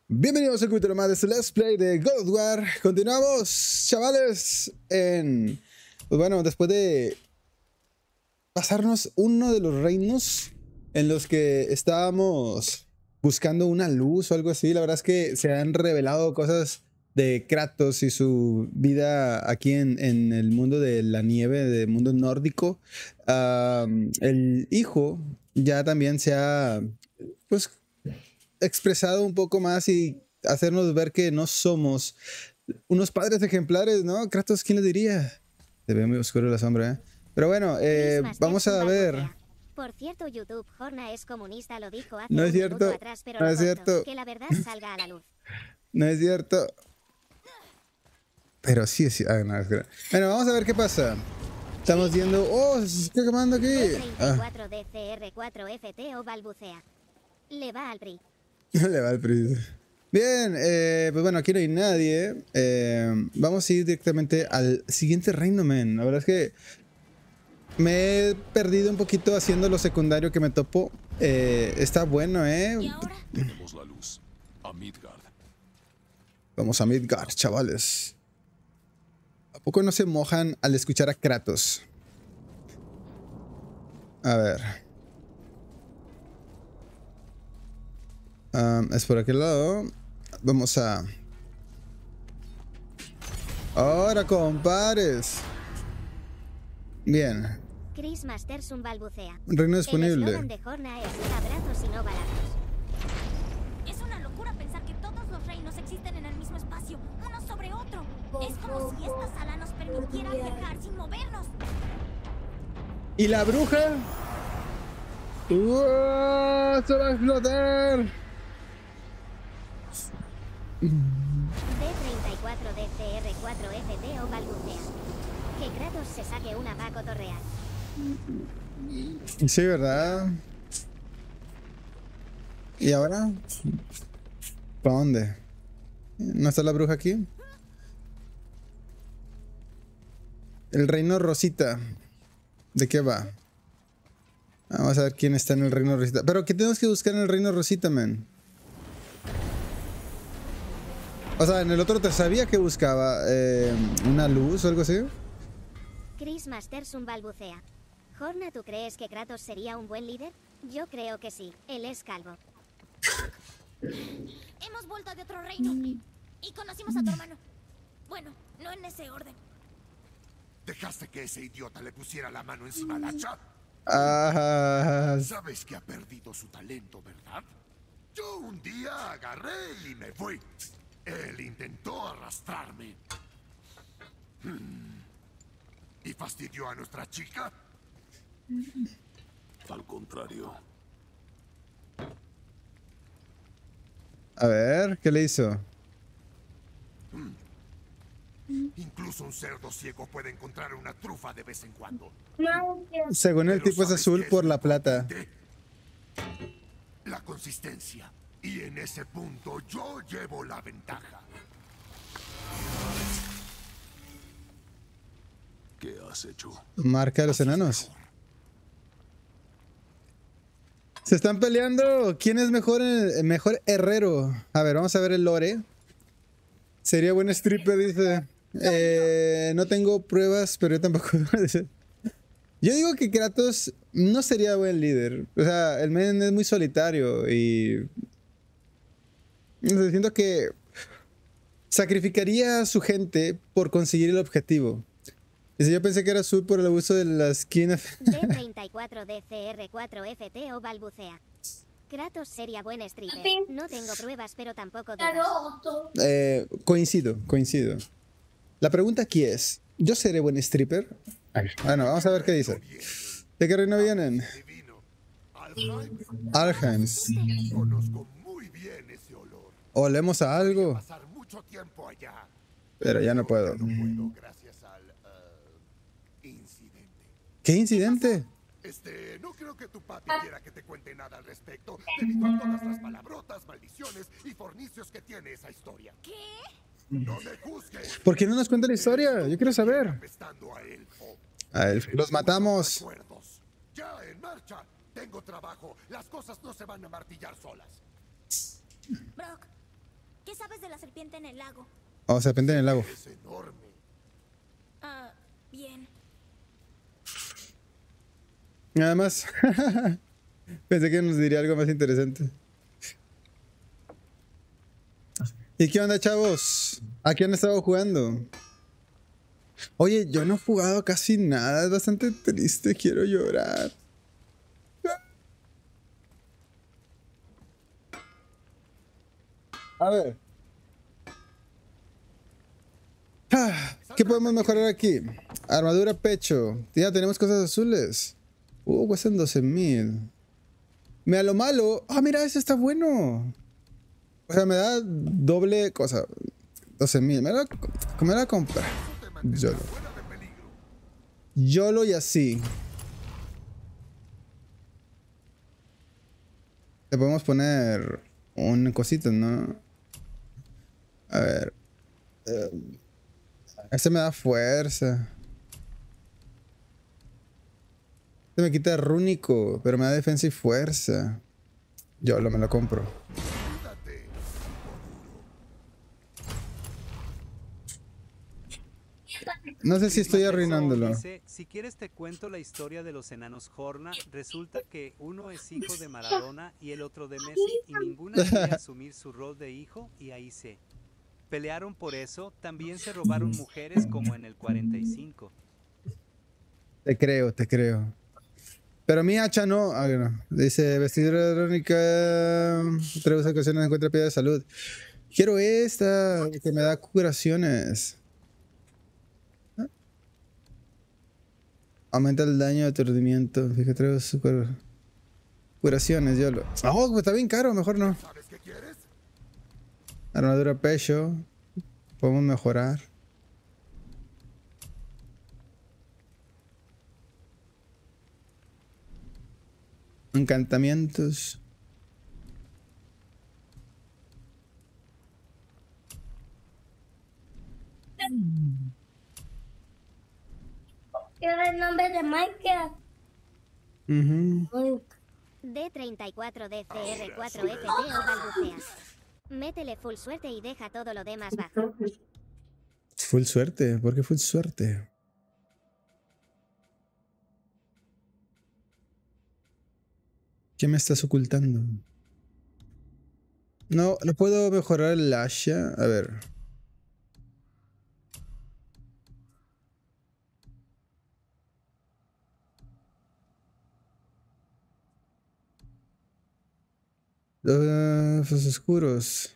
Bienvenidos a un capítulo más de este Let's Play de God of War. Continuamos, chavales, pues bueno, después de pasarnos uno de los reinos en los que estábamos buscando una luz o algo así, la verdad es que se han revelado cosas de Kratos y su vida aquí en el mundo de la nieve, del mundo nórdico. El hijo ya también se ha, pues, expresado un poco más y hacernos ver que no somos unos padres ejemplares, ¿no? Kratos, ¿quién le diría? Se ve muy oscuro la sombra, ¿eh? Pero bueno, vamos a ver. Por cierto, YouTube, Horna es comunista, lo dijo hace No es un minuto cierto, atrás, pero no lo es corto. cierto. Que la verdad salga a la luz. No es cierto. Pero sí es cierto. No, bueno, vamos a ver qué pasa. Estamos viendo... ¡Oh! Se está quemando aquí. D34DCR4FT o balbucea. Le va al PRI. No le va al PRI. Bien, pues bueno, aquí no hay nadie. Vamos a ir directamente al siguiente reino, men. La verdad es que me he perdido un poquito haciendo lo secundario que me topo. Está bueno, ¿Y ahora? Tenemos la luz. A Midgard. Vamos a Midgard, chavales. ¿A poco no se mojan al escuchar a Kratos? A ver. Es por aquel lado. Vamos a... Ahora, compares. Bien. Chris Masterson balbucea. Reino disponible. El eslogan de Horna es abrazos y no balazos. Es una locura pensar que todos los reinos existen en el mismo espacio, uno sobre otro. Es como si esta sala nos permitiera viajar sin movernos. ¿Y la bruja? ¡Uah! ¡Se va a explotar! D34DCR4FT o balbucea. Que Kratos se saque una pa' cotorrear. Sí, ¿verdad? ¿Y ahora? ¿Para dónde? ¿No está la bruja aquí? El reino Rosita. ¿De qué va? Vamos a ver quién está en el reino Rosita. ¿Pero qué tenemos que buscar en el reino Rosita, man? O sea, en el otro te sabía que buscaba una luz o algo así. Chris Masterson balbucea. Horna, ¿tú crees que Kratos sería un buen líder? Yo creo que sí. Él es calvo. Hemos vuelto de otro reino y conocimos a tu hermano. Bueno, no en ese orden. ¿Dejaste que ese idiota le pusiera la mano encima al hacha? Ah, Sabes que ha perdido su talento, ¿verdad? Yo un día agarré y me fui. Él intentó arrastrarme. ¿Y fastidió a nuestra chica? Al contrario. a ver, ¿qué le hizo? Incluso un cerdo ciego puede encontrar una trufa de vez en cuando. Según el Pero tipo es ¿sabes azul qué por lo la plata. importante? La consistencia. Y en ese punto yo llevo la ventaja. ¿Qué has hecho? Marca de los enanos. Se están peleando. ¿Quién es mejor, mejor herrero? A ver, vamos a ver el lore. Sería buen stripper, dice. No tengo pruebas, pero yo tampoco. Yo digo que Kratos no sería buen líder. O sea, el men es muy solitario y... no sé, siento que sacrificaría a su gente por conseguir el objetivo. Dice, yo pensé que era azul por el abuso de la esquina. D34DCR4FT o balbucea. Kratos sería buen stripper. No tengo pruebas, pero tampoco dudas. Coincido. La pregunta aquí es, ¿yo seré buen stripper? Bueno, vamos a ver qué dice. ¿De qué reino vienen? Divino. Alheim. Conozco muy bien ese olor. Olemos a algo, Pasar mucho tiempo allá. pero ya no puedo. No puedo gracias al incidente. ¿Qué incidente? No creo que tu papi quiera que te cuente nada al respecto, debido a todas las palabrotas, maldiciones y fornicios que tiene esa historia. ¿Qué? No me juzgues. ¿Por qué no nos cuenta la historia? Yo quiero saber. Apestando a Elfo. A él, los matamos. Recuerdos. Ya en marcha. Tengo trabajo. Las cosas no se van a martillar solas. Brock, sabes de la serpiente en el lago? Oh, serpiente en el lago. Es enorme. Ah, bien. Nada más. Pensé que nos diría algo más interesante. ¿Y qué onda, chavos? ¿A qué han estado jugando? Oye, yo no he jugado casi nada. Es bastante triste. Quiero llorar. A ver. ¿Qué podemos mejorar aquí? Armadura pecho. Ya tenemos cosas azules. Cuestan 12,000. Mira lo malo. Ah, mira, ese está bueno. O sea, me da doble cosa. 12,000. Me la voy a comprar. YOLO. YOLO y así. Le podemos poner un cosito, ¿no? A ver. Este me da fuerza. Este me quita rúnico, pero me da defensa y fuerza. YOLO, me lo compro. No sé si estoy arruinándolo. Dice, si quieres te cuento la historia de los enanos Horna. Resulta que uno es hijo de Maradona y el otro de Messi y ninguna quiere asumir su rol de hijo y ahí se pelearon por eso. También se robaron mujeres como en el 45. Te creo, te creo. Pero mi hacha no. Ah, no. Dice, vestidura irónica. 3 ocasiones encuentra piedra de salud. Quiero esta, que me da curaciones. Aumenta el daño de aturdimiento. Fíjate, super curaciones, yo lo. Oh, pues está bien caro, mejor no. ¿Sabes qué quieres? Armadura pecho. Podemos mejorar. Encantamientos. Era el nombre de Minecraft. D34DCR4FT o balbucea. Métele full suerte y deja todo lo demás bajo. Full suerte. ¿Por qué full suerte? ¿Qué me estás ocultando? No, no puedo mejorar el Asha. A ver. Los oscuros.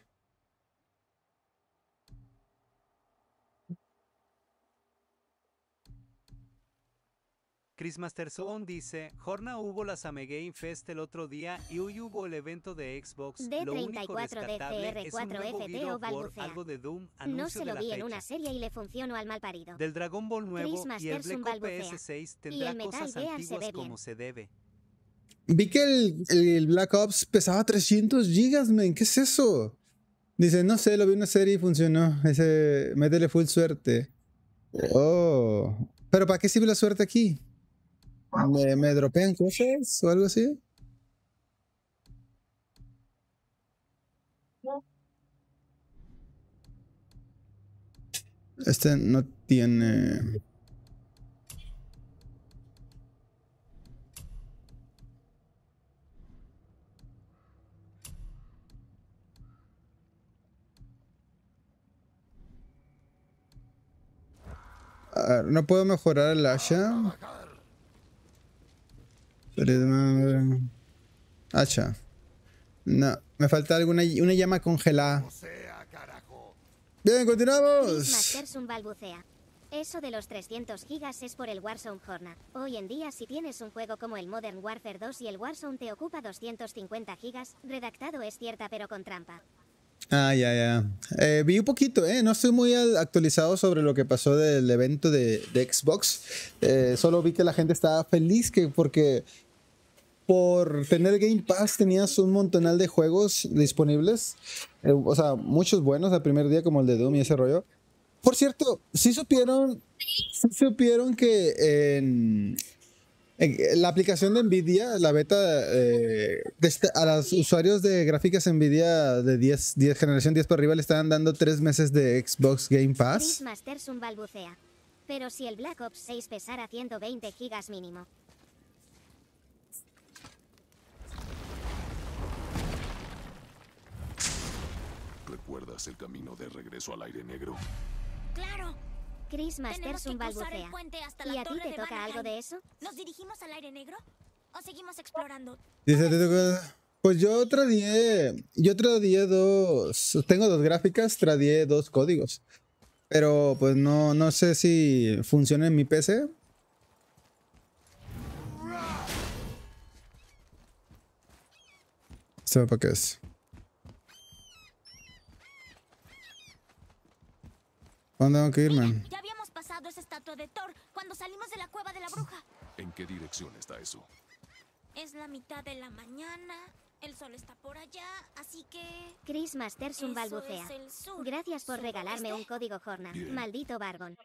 Chris Masterson dice, Horna hubo la Summer Game Fest el otro día y hoy hubo el evento de Xbox. Lo único rescatable es un nuevo God of War, algo de Doom, No anuncio se de lo la vi en fecha. una serie y le funcionó al malparido. Del Dragon Ball nuevo y el Masterson Black Ops balbucea. PS6 Y tendrá el Metal cosas Gear se antiguas ve como bien. se debe. Vi que el Black Ops pesaba 300 gigas, men. ¿Qué es eso? Dice, no sé, lo vi en una serie y funcionó. Ese, métele full suerte. Oh. ¿Pero para qué sirve la suerte aquí? ¿Me dropean cosas o algo así? Este no tiene... A ver, no puedo mejorar el Asha. Hacha. No, me falta una llama congelada. O sea, carajo. Bien, continuamos. Masterson balbucea. Eso de los 300 gigas es por el Warzone Horna. Hoy en día si tienes un juego como el Modern Warfare 2 y el Warzone te ocupa 250 gigas, redactado es cierta pero con trampa. Ah, ya. Vi un poquito, no estoy muy actualizado sobre lo que pasó del evento de Xbox. Solo vi que la gente estaba feliz porque por tener Game Pass tenías un montonal de juegos disponibles. O sea, muchos buenos al primer día como el de Doom y ese rollo. Por cierto, sí supieron que La aplicación de Nvidia, la beta, a los usuarios de gráficas Nvidia de 10 generación 10 para arriba le estaban dando 3 meses de Xbox Game Chris Pass. Masterson balbucea. Pero si el Black Ops 6 pesara 120 gigas mínimo. ¿Recuerdas el camino de regreso al aire negro? ¡Claro! Chris Tenemos Masterson que cruzar el balbucea. puente hasta ¿Y la a ti torre te de toca Vanaheim. algo de eso? ¿Nos dirigimos al aire negro? ¿O seguimos explorando? Dice, pues yo tradeé tengo 2 gráficas, tradeé 2 códigos. Pero pues no sé si funciona en mi PC. ¿Sabe para qué es? ¿Dónde tengo que ir, man? Ya habíamos pasado esa estatua de Thor cuando salimos de la cueva de la bruja. ¿En qué dirección está eso? Es la mitad de la mañana, el sol está por allá, así que... Chris Masterson Eso balbucea. es el sur. Gracias por regalarme un ¿Suroeste? código Horna. Bien. Maldito Bargon.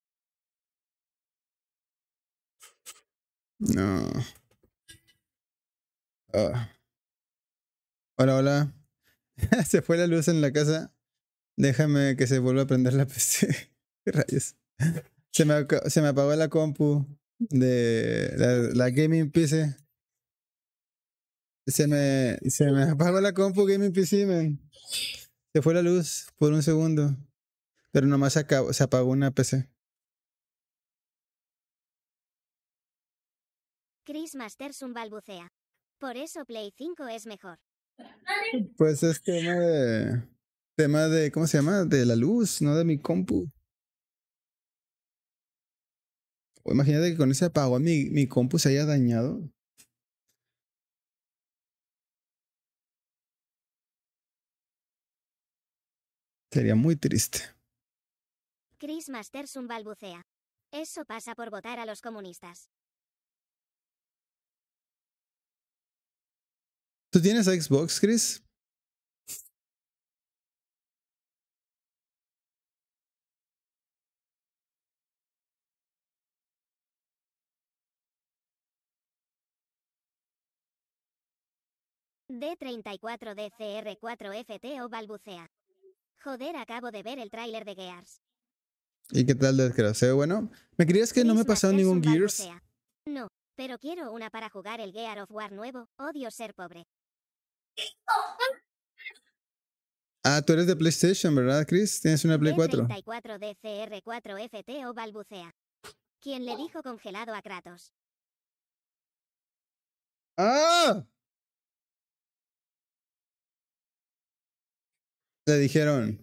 No. Ah. Hola, hola. Se fue la luz en la casa. Déjame que se vuelva a prender la PC. ¿Qué rayos? Se me apagó la compu de la gaming PC. Se me apagó la compu gaming PC, man. Se fue la luz por un segundo. Pero nomás se apagó una PC. Chris Masterson balbucea. Por eso Play 5 es mejor. Pues es tema de, ¿cómo se llama? De la luz, no de mi compu. O imagínate que con ese apagón mi compu se haya dañado. Sería muy triste. Chris Masterson balbucea. Eso pasa por votar a los comunistas. ¿Tú tienes Xbox, Chris? D34DCR4FT o balbucea. Joder, acabo de ver el tráiler de Gears. ¿Y qué tal desgraciado? Bueno, ¿me creías que no me he Chris pasado ningún Masterson Gears? balbucea. No, pero quiero una para jugar el Gear of War nuevo. Odio ser pobre. Ah, tú eres de PlayStation, ¿verdad, Chris? Tienes una Play 4. D34DCR4FT o balbucea. ¿Quién le dijo congelado a Kratos? ¡Ah! Le dijeron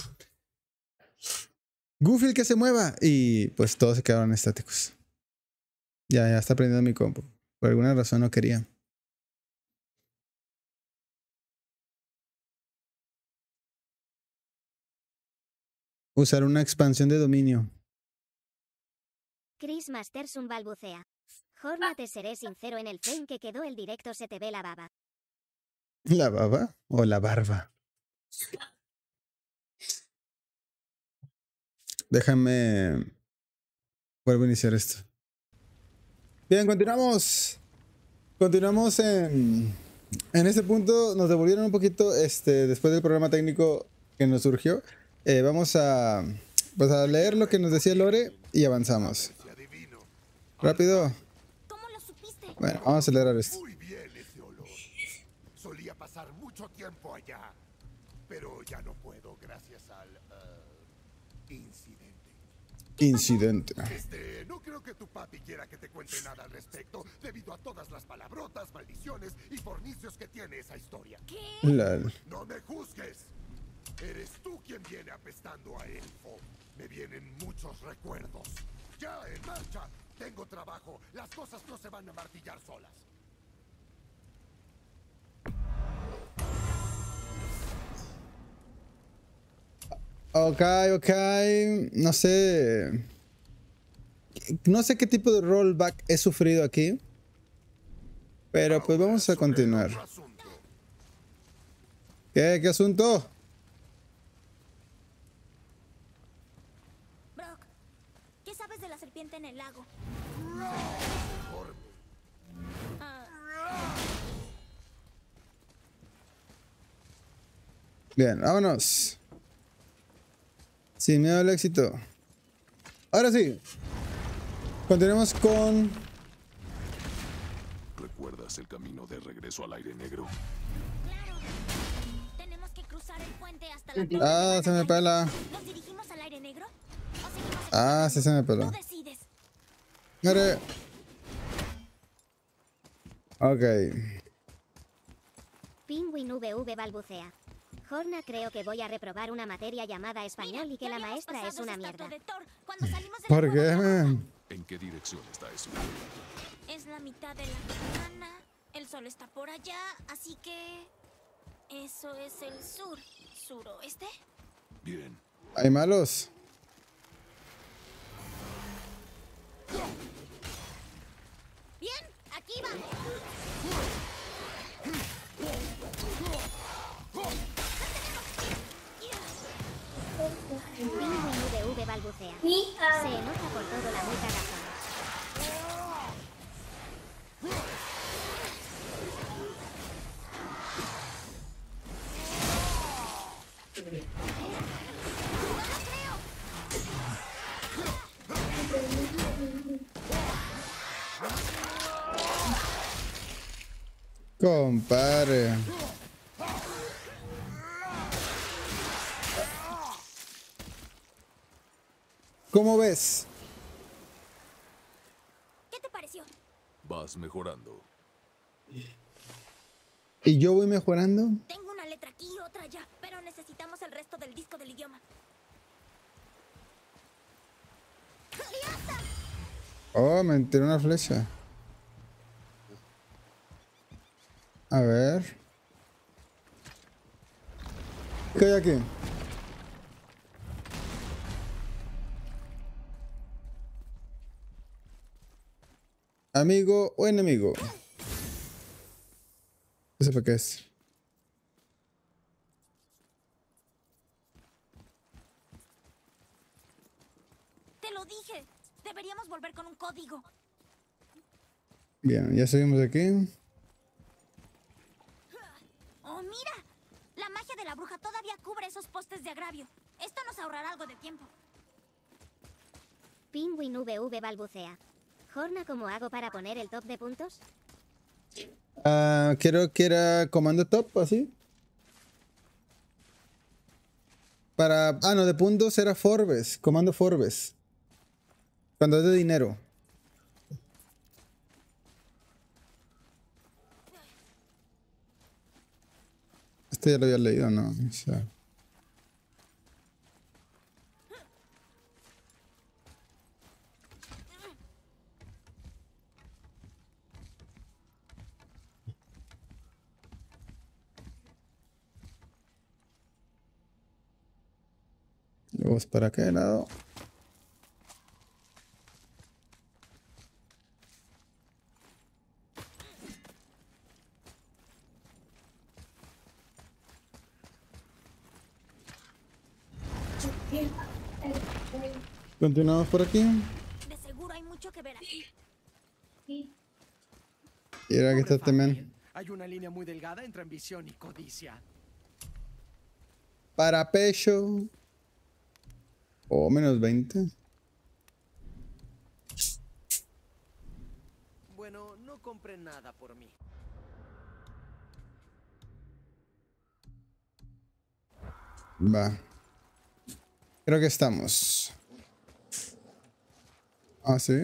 Goofy que se mueva y pues todos se quedaron estáticos. Ya está prendiendo mi compu. Por alguna razón no quería. Usar una expansión de dominio. Chris Masterson balbucea. Horna, te seré sincero, en el frame que quedó el directo se te ve la baba. ¿La baba o la barba? Déjame... Vuelvo a iniciar esto. Bien, continuamos. Continuamos en este punto. Nos devolvieron un poquito después del programa técnico que nos surgió. Vamos a leer lo que nos decía Lore y avanzamos. Rápido. ¿Cómo lo supiste? Bueno, vamos a acelerar esto. Muy bien ese olor. Solía pasar mucho tiempo allá, pero ya no puedo gracias al incidente. Incidente. No creo que tu papi quiera que te cuente nada al respecto, debido a todas las palabrotas, maldiciones y fornicios que tiene esa historia. Lol. No me juzgues. Eres tú quien viene apestando a elfo. Me vienen muchos recuerdos. Ya en marcha. Tengo trabajo. Las cosas no se van a martillar solas. Ok. No sé. No sé qué tipo de rollback he sufrido aquí. Pero pues vamos a continuar. Otro asunto. ¿Qué asunto? Brock, ¿qué sabes de la serpiente en el lago? Mejor Bien, vámonos. Sin miedo al éxito. Ahora sí. Continuemos con... ¿Recuerdas el camino de regreso al aire negro? Claro. Tenemos que cruzar el puente hasta la torre. Ah, se me pela. ¿Nos dirigimos al aire negro? ¿O seguimos el Ah, camino? sí se me peló. Tú decides. Mire. Ok. Penguin VV balbucea. Horna, creo que voy a reprobar una materia llamada español y que Ya la habíamos maestra es pasado una esa estatua mierda. de Thor cuando salimos del ¿Por juego qué, de Thor. man? ¿En qué dirección está eso? Es la mitad de la mañana, el sol está por allá, así que... Eso es el sur. ¿Suroeste? Bien. ¿Hay malos? Bien, aquí vamos. Penguin VV balbucea. Se enoja por todo la muy cagazón. Compadre. ¿Cómo ves? ¿Qué te pareció? Vas mejorando. ¿Y yo voy mejorando? Tengo una letra aquí y otra allá, pero necesitamos el resto del disco del idioma. Oh, me entró una flecha. A ver. ¿Qué hay aquí? ¿Amigo o enemigo? ¿Eso para qué es? Te lo dije. Deberíamos volver con un código. Bien, ya seguimos aquí. ¡Oh, mira! La magia de la bruja todavía cubre esos postes de agravio. Esto nos ahorrará algo de tiempo. Penguin VV balbucea. Horna, ¿cómo hago para poner el top de puntos? Ah, creo que era comando top, así. Para... Ah, no, de puntos era Forbes. Comando Forbes. Cuando es de dinero. Este ya lo había leído, ¿no? O sea, vamos para qué lado. Continuamos por aquí. De seguro hay mucho que ver aquí. Y era que está este men. Hay una línea muy delgada entre ambición y codicia. Para pecho. O menos 20. Bueno, no compren nada por mí. Va. Creo que estamos. Ah, sí.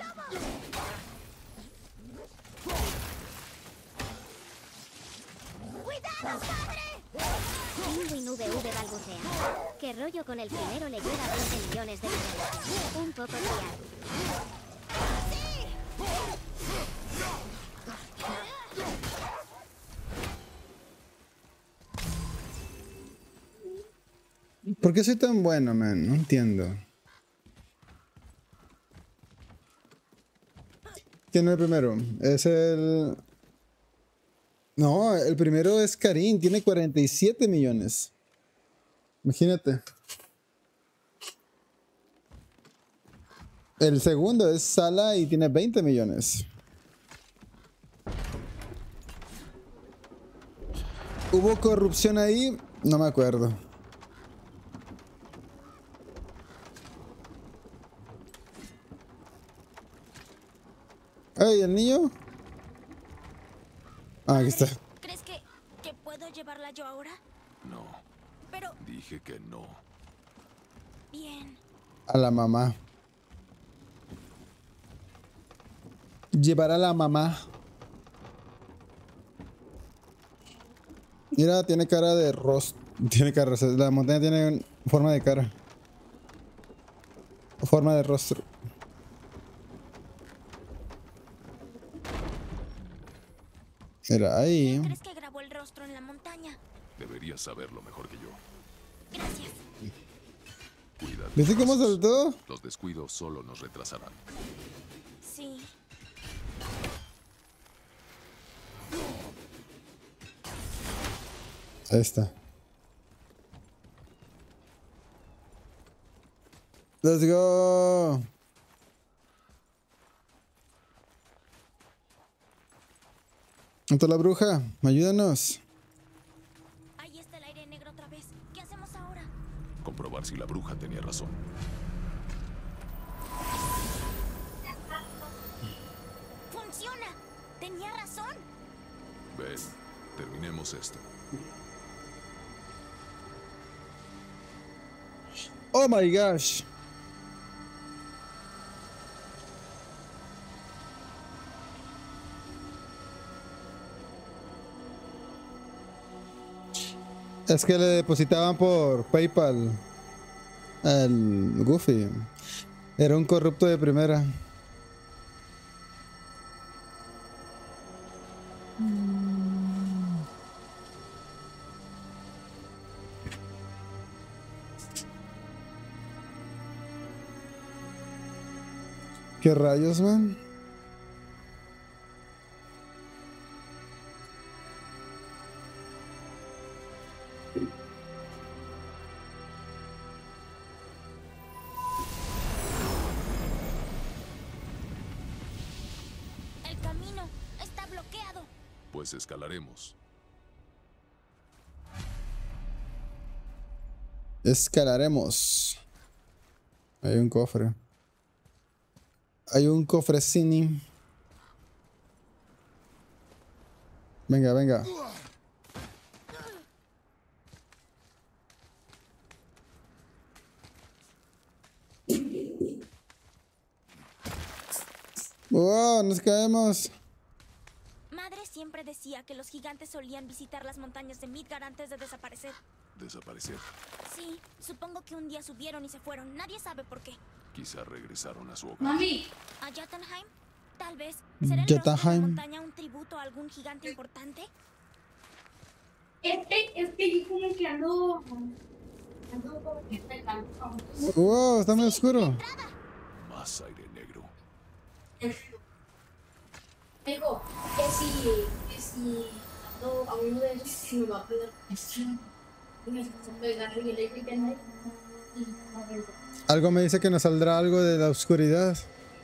Penguin VV balbucea. ¿Qué rollo con el primero le lleva 20 millones de visualizaciones? Un poco trial. ¿Por qué soy tan bueno, man? No entiendo. ¿Quién es el primero? Es el... No, el primero es Karim. Tiene 47 millones. Imagínate. El segundo es Sala y tiene 20 millones. Hubo corrupción ahí No me acuerdo. ¡Ey, el niño! Ah, aquí está. ¿Crees que puedo llevarla yo ahora? No, Pero, dije que no. bien. A la mamá. Llevar a la mamá. Mira, tiene cara de rostro. Tiene cara, o sea, la montaña tiene forma de cara. Forma de rostro. Mira, ahí. ¿Crees que grabó el rostro en la montaña? Deberías saberlo mejor que yo. Gracias. Cuídate. ¿Viste cómo saltó? Los descuidos solo nos retrasarán. Sí. Ahí está. Let's go. ¿Dónde está la bruja? Ayúdanos. Ahí está el aire negro otra vez. ¿Qué hacemos ahora? Comprobar si la bruja tenía razón. ¡Funciona! Tenía razón. Ven, terminemos esto. Oh my gosh. Es que le depositaban por PayPal al Goofy. Era un corrupto de primera. ¿Qué rayos, man? El camino está bloqueado. Pues escalaremos. Escalaremos. Hay un cofre. Hay un cofrecini. Venga, venga. ¡Wow! ¡Nos caemos! Madre siempre decía que los gigantes solían visitar las montañas de Midgard antes de desaparecer. Desaparecer. Sí, supongo que un día subieron y se fueron. Nadie sabe por qué. Quizá regresaron a su hogar. Mami, ¿A Jotunheim? Tal vez. ¿Será el rostro de la Jotunheim. montaña un tributo a algún gigante importante? es que yo como que ando como que pecando. ¡Wow! Está muy oscuro. Más aire negro. Digo, que si ando a uno de esos, si me va a pegar. Y me está pegando y eléctrica en ahí. Y a ver, Algo me dice que nos saldrá algo de la oscuridad.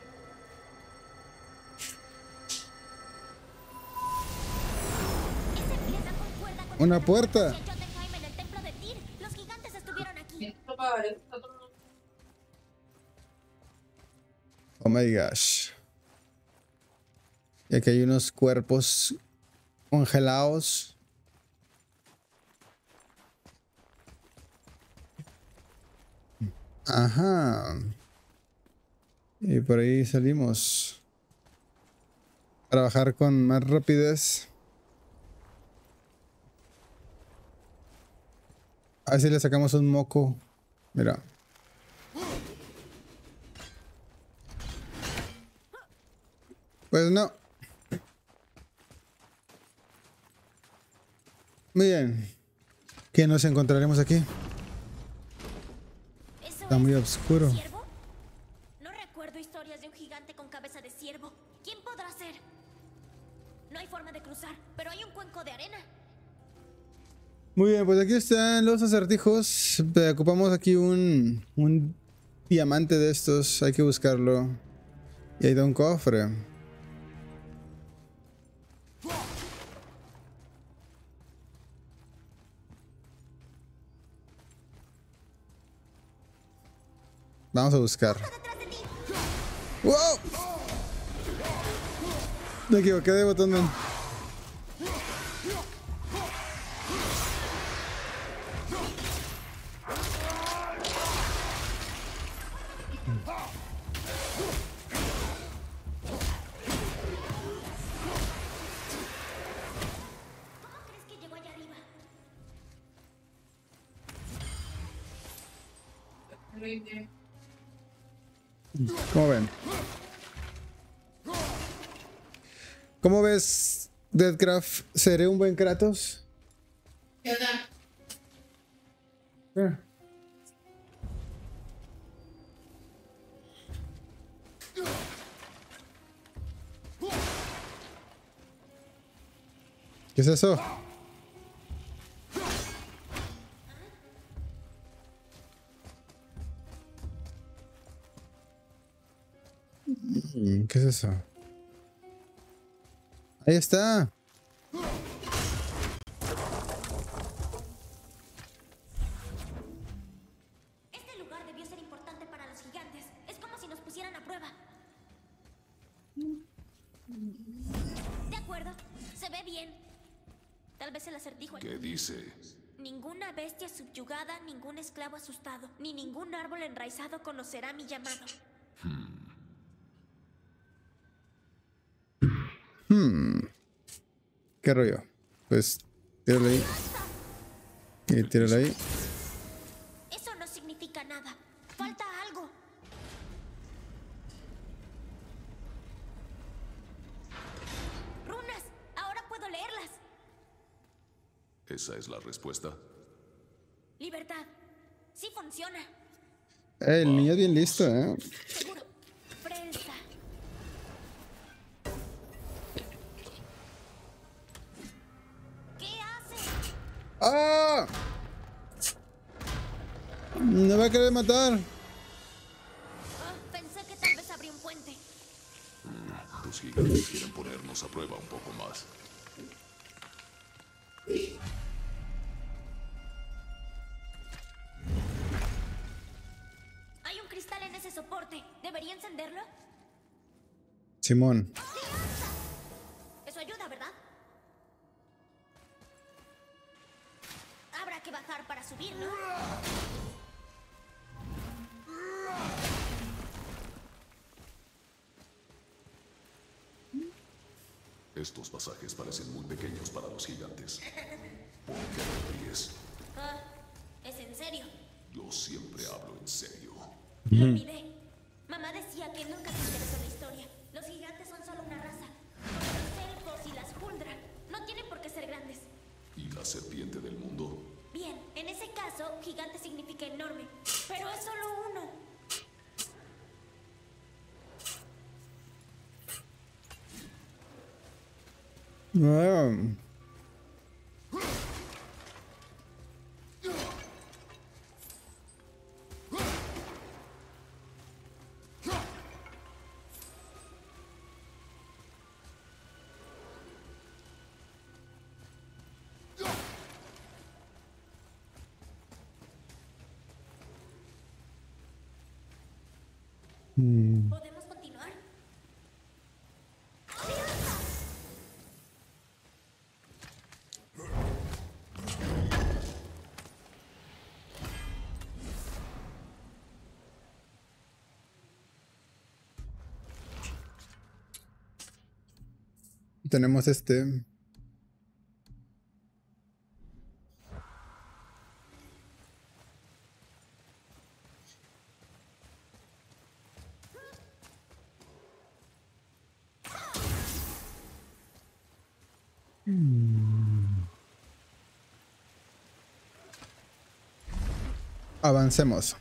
Esa piedra concuerda con Una el puerta. hacia Jotunheim en el templo de Tyr. Los gigantes estuvieron aquí. Oh my gosh. Y aquí hay unos cuerpos congelados. Ajá. Y por ahí salimos. Para bajar con más rapidez. A ver si le sacamos un moco. Mira. Pues no. Muy bien. ¿Qué nos encontraremos aquí? ¿Eso Está muy es oscuro. un ciervo? No recuerdo historias de un gigante con cabeza de ciervo. ¿Quién podrá ser? No hay forma de cruzar, pero hay un cuenco de arena. Muy bien, pues aquí están los acertijos. Ocupamos aquí un diamante de estos. Hay que buscarlo. Y hay de un cofre. Vamos a buscar. ¡Wow! Me equivoqué de botón, man. ¿Cómo ven? ¿Cómo ves, Deathcraft? ¿Seré un buen Kratos? ¿Qué es eso? ¿Qué es eso? Ahí está. Este lugar debió ser importante para los gigantes. Es como si nos pusieran a prueba. De acuerdo, se ve bien. Tal vez el acertijo... ¿Qué dice? Ninguna bestia subyugada, ningún esclavo asustado, ni ningún árbol enraizado conocerá mi llamado. ¿Qué rollo? Pues tíralo ahí. Y tíralo ahí. Eso no significa nada. Falta algo. Runas. Ahora puedo leerlas. ¿Esa es la respuesta? Libertad. Sí funciona. El niño es bien listo, ¿eh? Seguro. Prensa. ¿Qué hace? ¡Ah! Me va a querer matar. Pensé que tal vez abrí un puente. Los gigantes quieren ponernos a prueba un poco más. Hay un cristal en ese soporte. ¿Debería encenderlo? Simón. Eso ayuda, ¿verdad? Habrá que bajar para subir, ¿no? Estos pasajes parecen muy pequeños para los gigantes. ¿Por qué te ríes? ¿Es en serio? Yo siempre hablo en serio. Lo olvidé. Mamá decía que nunca se interesó en la historia. Los gigantes son solo una raza. Como los elfos y las Huldra. No tienen por qué ser grandes. ¿Y la serpiente del mundo? Bien, en ese caso, gigante significa enorme. Pero es solo uno. ¿Podemos continuar? Tenemos este. Avancemos.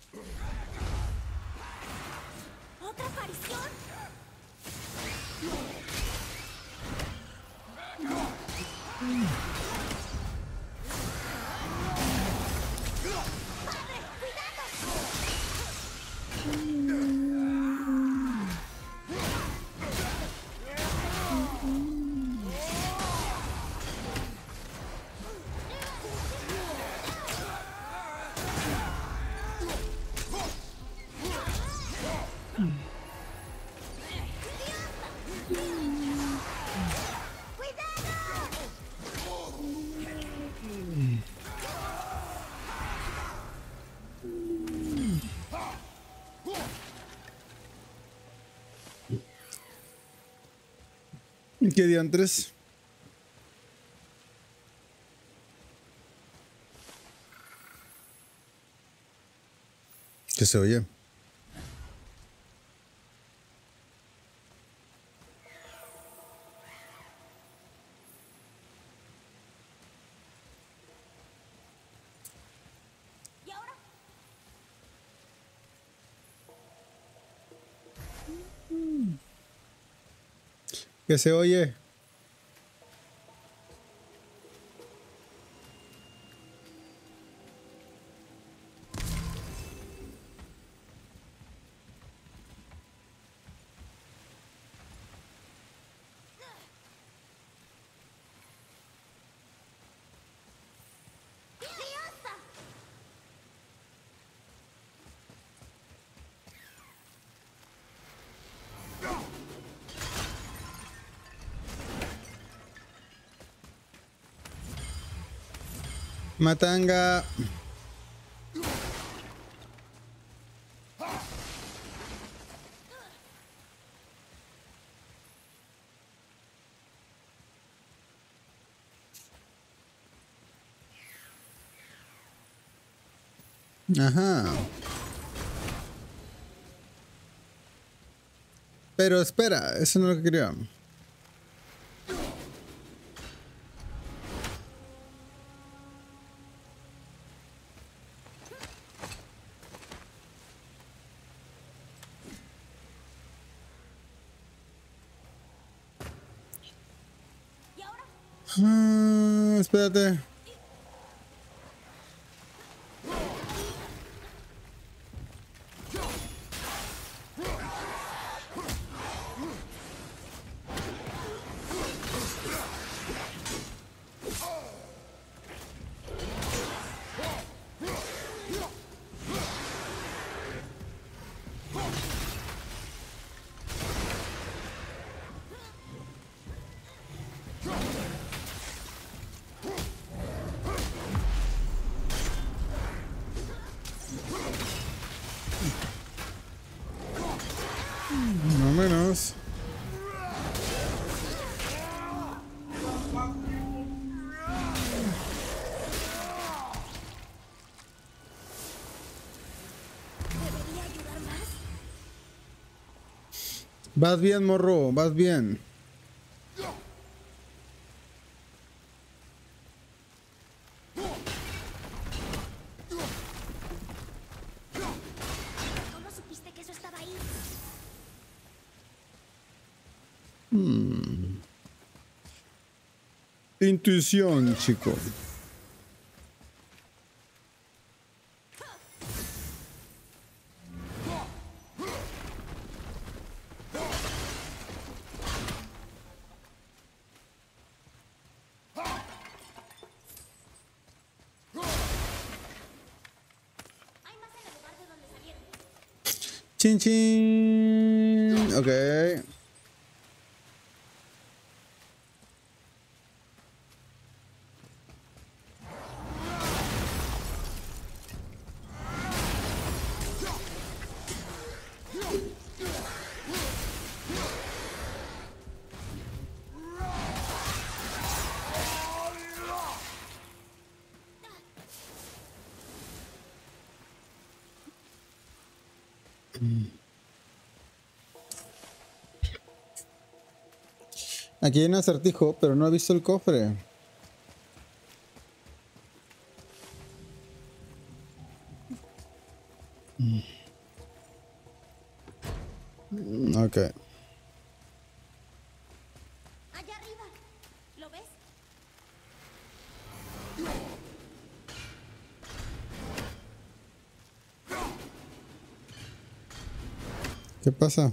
¿Otra aparición? ¿Qué diantres? ¿Qué se oye? ¿Y ahora? ¿Qué se oye? Matanga. Ajá. Pero espera, eso no es lo que quería. ¿Y ahora? Espérate. No menos. ¿Debería ayudar más? Vas bien, morro, vas bien. ¿Cómo supiste que eso estaba ahí? Intuición, chico. Hay más en el lugar de donde salieron. Chin chin. Ok. Aquí hay un acertijo, pero no he visto el cofre. Ok. Allá arriba. ¿Lo ves? ¿Qué pasa?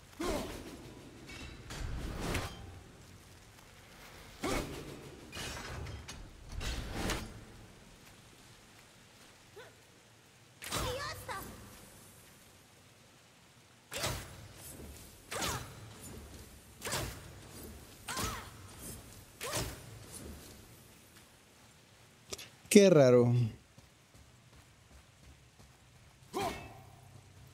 Qué raro.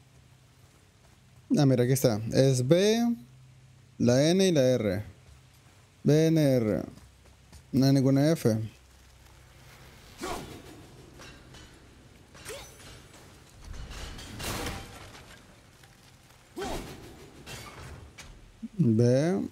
Ah, mira, aquí está. Es B, la N y la R. BNR. No hay ninguna F. B.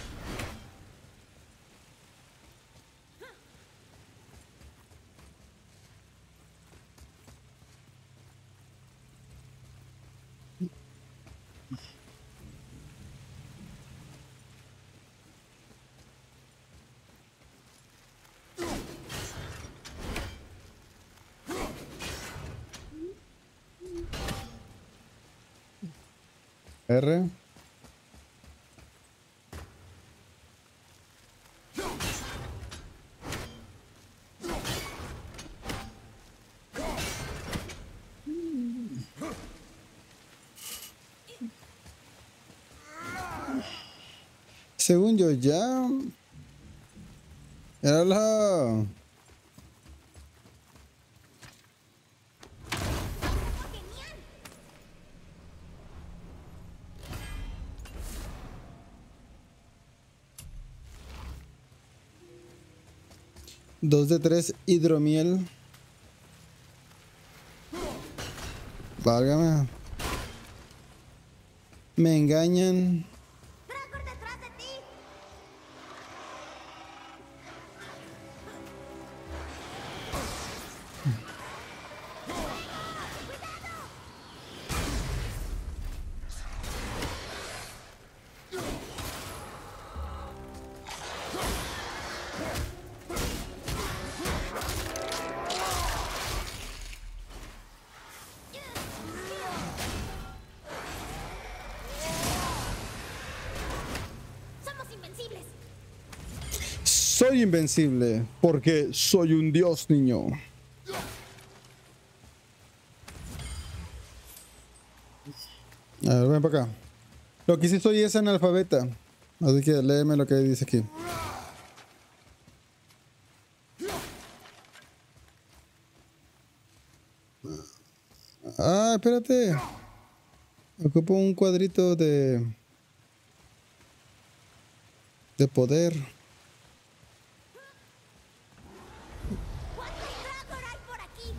R. Según yo ya... ¡Míralo! Dos de 3 hidromiel. Válgame. Me engañan. ¡Dragor detrás de ti! ¡Somos invencibles! Soy invencible porque soy un dios, niño. A ver, ven para acá. Lo que sí soy es analfabeta. Así que léeme lo que dice aquí. Ah, espérate. Ocupo un cuadrito de poder. ¿Cuántos Dragor hay por aquí?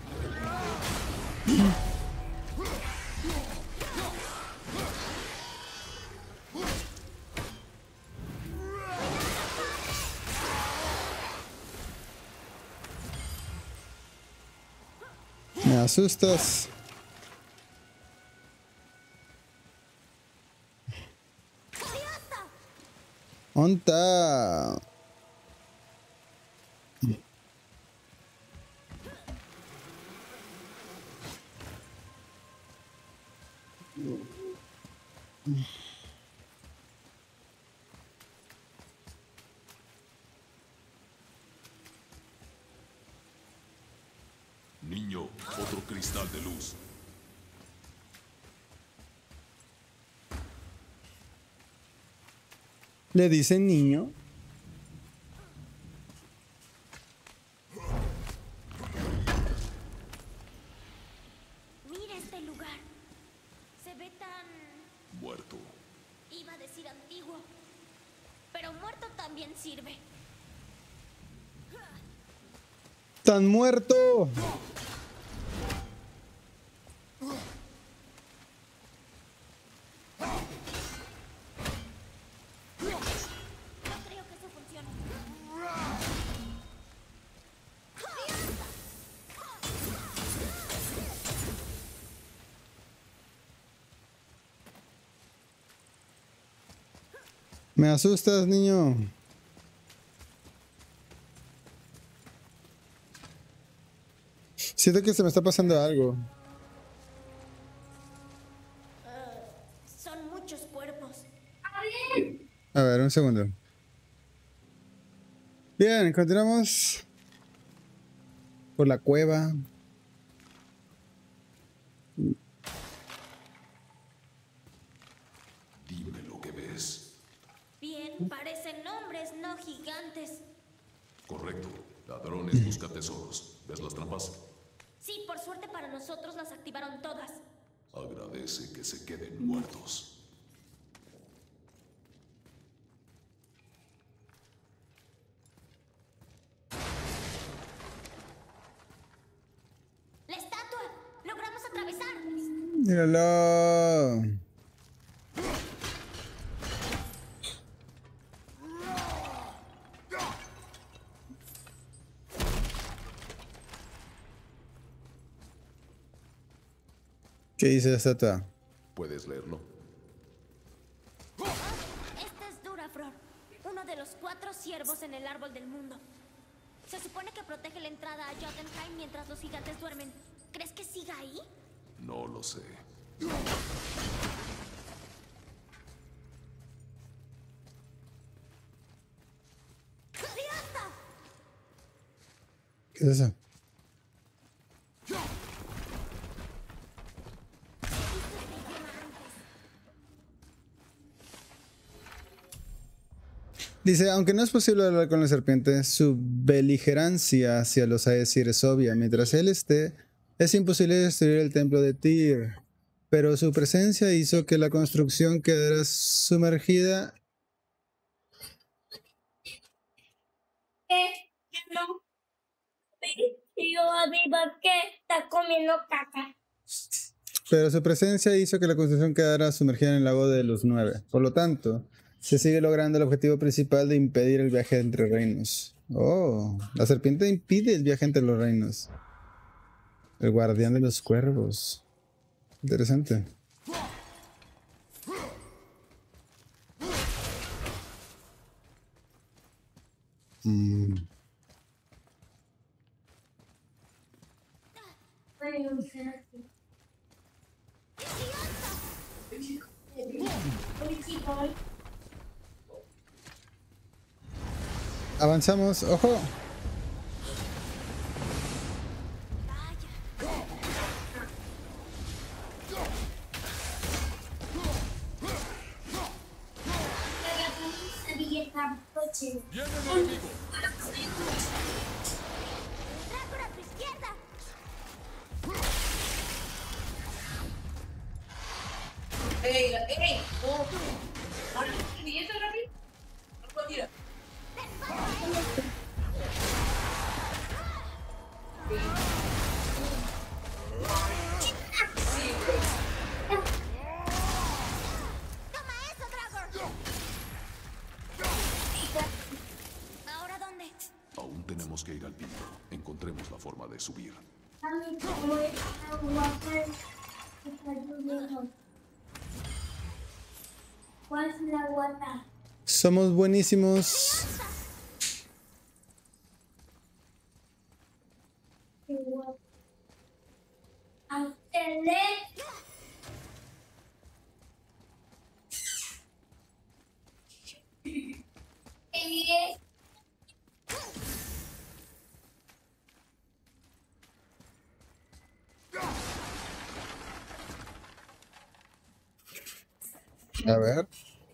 Me asustas. ¡Onta! Niño, otro cristal de luz. Le dicen niño. Mira este lugar. Se ve tan... Muerto. iba a decir antiguo. Pero muerto también sirve. ¡Tan muerto! No creo que eso funcione. Me asustas, niño. Siento que se me está pasando algo. Son muchos cuerpos. A ver, un segundo. Bien, continuamos por la cueva. Dime lo que ves. Bien, parecen hombres, no gigantes. Correcto. Ladrones buscan tesoros. ¿Ves las trampas? Sí, por suerte para nosotros las activaron todas. Agradece que se queden muertos. ¡Logramos atravesar! Míralo. ¿Qué dice la estatua? ¿Puedes leerlo? Este es Durafror, uno de los 4 ciervos en el árbol del mundo. Se supone que protege la entrada a Jotunheim mientras los gigantes duermen. ¿Crees que siga ahí? No lo sé. ¡Diasta! ¿Qué es eso? Dice, aunque no es posible hablar con la serpiente, su beligerancia hacia los Aesir es obvia. Mientras él esté, es imposible destruir el templo de Tyr. Pero su presencia hizo que la construcción quedara sumergida. No. Tío arriba que está comiendo caca. Pero su presencia hizo que la construcción quedara sumergida en el lago de los 9. Por lo tanto, se sigue logrando el objetivo principal de impedir el viaje entre reinos. Oh, la serpiente impide el viaje entre los reinos. El guardián de los cuervos. Interesante. Avanzamos, ojo. ¡Drácula a tu izquierda! ¡Ey! ¡Oh! ¿Ahora ¿y esto, Rafi? No, tira. ¡Toma eso, Dragor! ¿Ahora dónde? Aún tenemos que ir al pico. Encontremos la forma de subir. ¿Cuál es la guata? Somos buenísimos. A ver.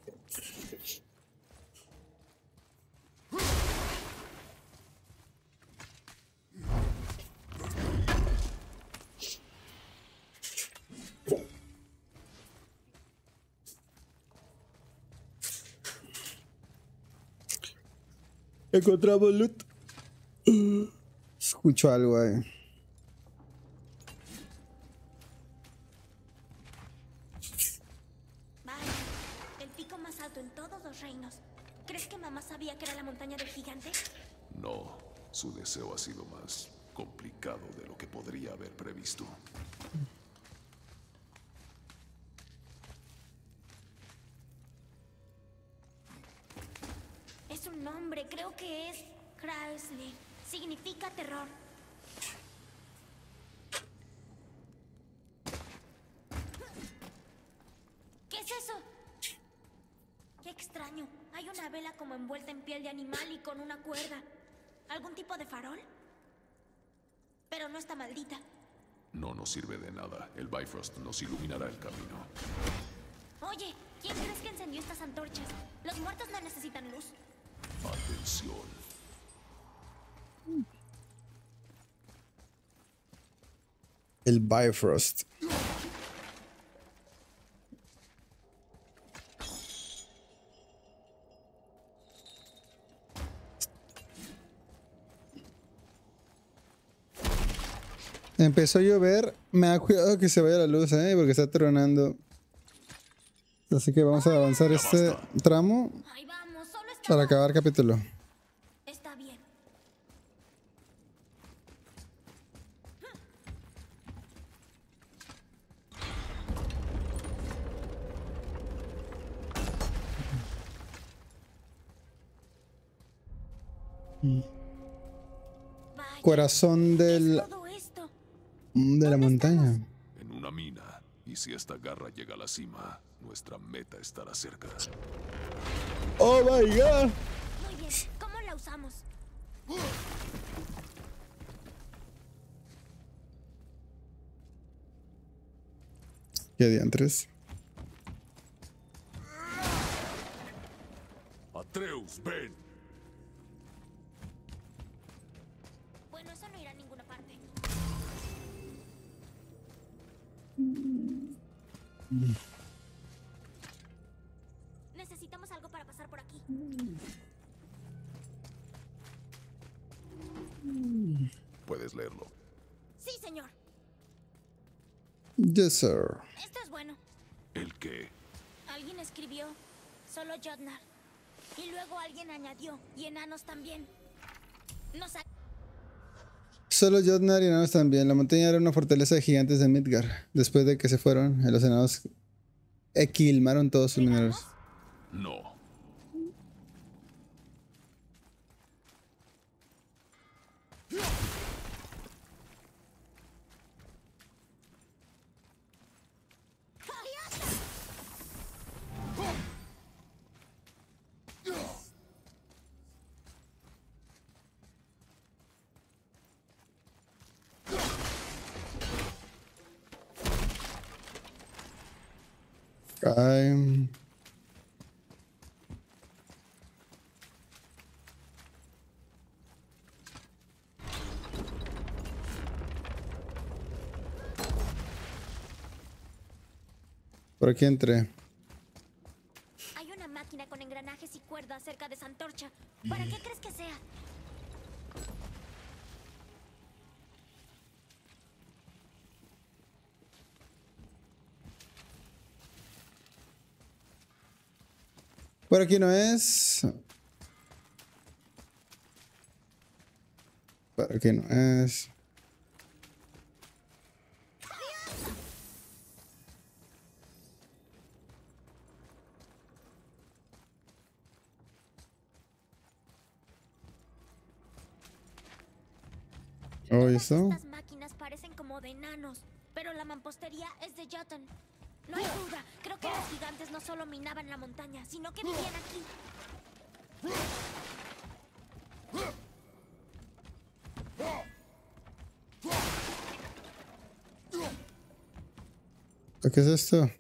Encontramos loot. Escucho algo ahí. Vaya, el pico más alto en todos los reinos. ¿Crees que mamá sabía que era la montaña del gigante? No, su deseo ha sido más complicado de lo que podría haber previsto. Es un nombre, creo que es Chrysler. Significa terror. ¿Qué es eso? Qué extraño. Hay una vela como envuelta en piel de animal y con una cuerda. ¿Algún tipo de farol? Pero no está maldita. No nos sirve de nada. El Bifrost nos iluminará el camino. Oye, ¿quién crees que encendió estas antorchas? Los muertos no necesitan luz. Atención. El Bifrost. empezó a llover, me da cuidado que se vaya la luz, porque está tronando. Así que vamos a avanzar este tramo Ahí vamos, solo está. para acabar capítulo. Está bien. Vaya, Corazón ¿qué de es todo esto? la montaña. En una mina. Y si esta garra llega a la cima, nuestra meta estará cerca. Oh my god. Muy bien, ¿cómo la usamos? ¿Qué diantres? Atreus, ven. Bueno, eso no irá a ninguna parte. Necesitamos algo para pasar por aquí. Puedes leerlo. Sí, señor. Yes, sir. Esto es bueno. ¿El qué? Alguien escribió, solo Jotnar. Y luego alguien añadió, y enanos también. Nos ha... Solo Jotnar y enanos también. La montaña era una fortaleza de gigantes de Midgar. Después de que se fueron, los enanos equilmaron todos sus mineros. No. Ay. Por aquí entré. Hay una máquina con engranajes y cuerdas cerca de Santorcha. ¿Para qué crees que sea? Por aquí no es. Por aquí no es. Oh, ¿y esto? Estas máquinas parecen como de enanos, pero la mampostería es de Jotun. No hay duda, creo que los gigantes no solo minaban la montaña, sino que vivían aquí. ¿Qué es esto?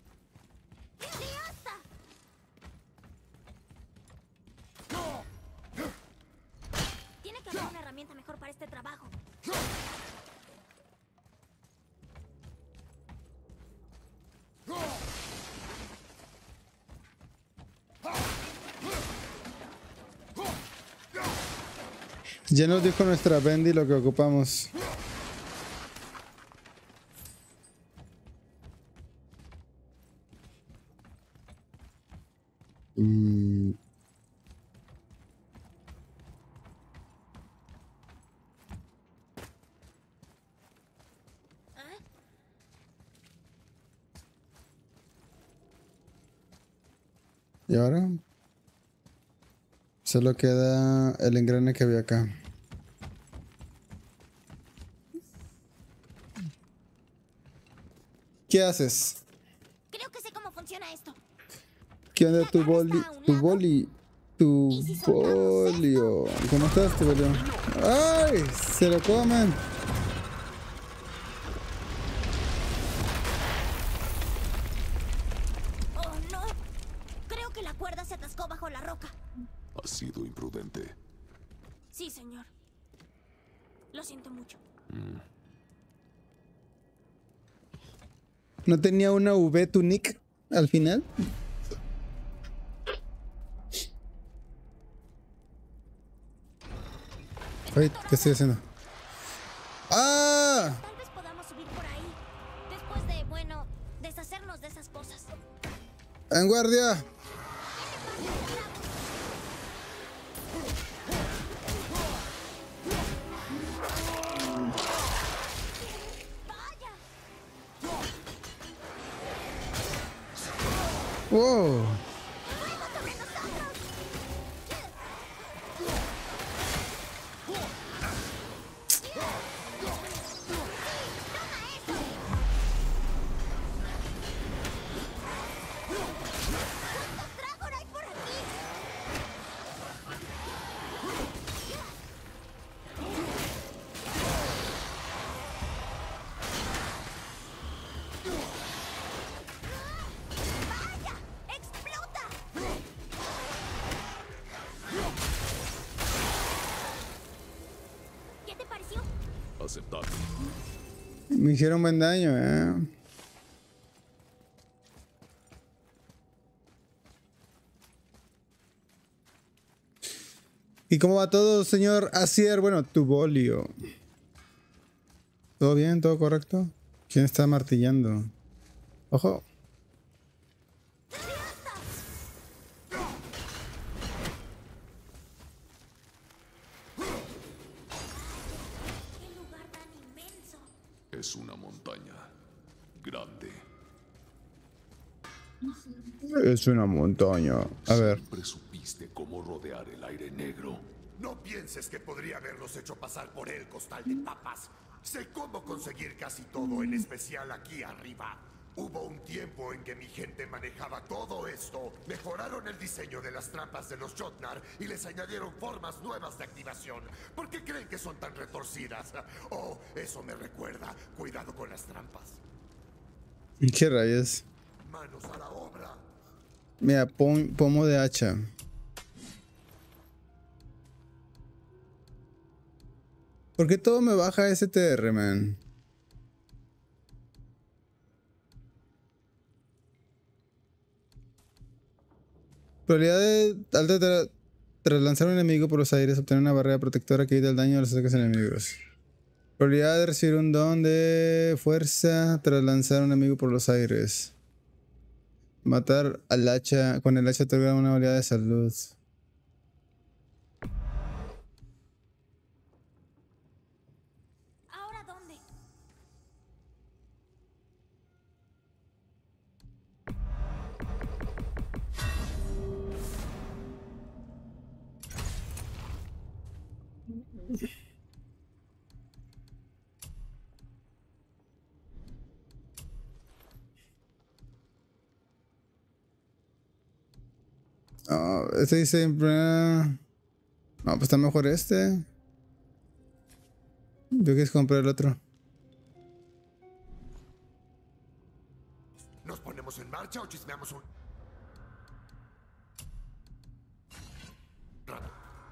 Tiene que haber una herramienta mejor para este trabajo. Ya nos dijo nuestra Bendy lo que ocupamos. ¿Ah? ¿Y ahora? Solo queda el engrane que había acá. ¿Qué haces? Creo que sé cómo funciona esto. ¿Qué onda tu boli? Tu boli. Tu bolio. ¿Cómo estás, tu bolio? ¡Ay! Se lo comen. Oh, no. Creo que la cuerda se atascó bajo la roca. Has sido imprudente. Sí, señor. Lo siento mucho. ¿No tenía una V tu nick al final? Ay, ¿qué estoy haciendo? ¡Ah! Tal vez deshacernos de esas cosas. ¡En guardia! ¡Wow! Aceptable. Me hicieron buen daño, ¿Y cómo va todo, señor Asier? Bueno, Tubolio. ¿Todo bien? ¿Todo correcto? ¿Quién está martillando? ¡Ojo! Es una montaña grande. Es una montaña. A ver. Siempre supiste cómo rodear el aire negro. No pienses que podría haberlos hecho pasar por el costal de papas. Sé cómo conseguir casi todo, en especial aquí arriba. Hubo un tiempo en que mi gente manejaba todo esto. Mejoraron el diseño de las trampas de los Jotnar y les añadieron formas nuevas de activación. ¿Por qué creen que son tan retorcidas? Oh, eso me recuerda. Cuidado con las trampas. ¿Qué rayos? Manos a la obra. Mira, pomo de hacha. ¿Por qué todo me baja STR, man? Probabilidad de alta tras lanzar un enemigo por los aires, obtener una barrera protectora que evita el daño a los ataques enemigos. Probabilidad de recibir un don de fuerza tras lanzar un enemigo por los aires. Matar al hacha. Con el hacha otorga una habilidad de salud. ¿Ahora dónde? No, este dice... No, pues está mejor este. Yo quise comprar el otro. ¿Nos ponemos en marcha o chismeamos un rato?